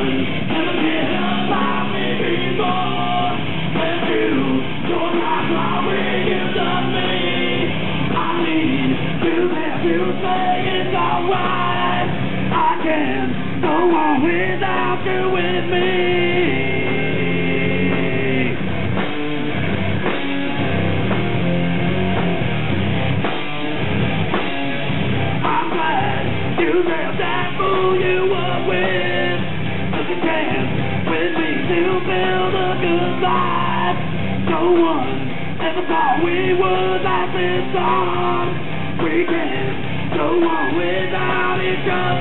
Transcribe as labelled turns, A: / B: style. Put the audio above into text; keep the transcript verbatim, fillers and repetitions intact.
A: one ever cared about me before. When you don't like my way you love me, I need to have to say it's alright. I can't go on without you with me. You left that fool you were with. Took a chance with me to build a good life. No one ever thought we would last this long. We can't go on without each other.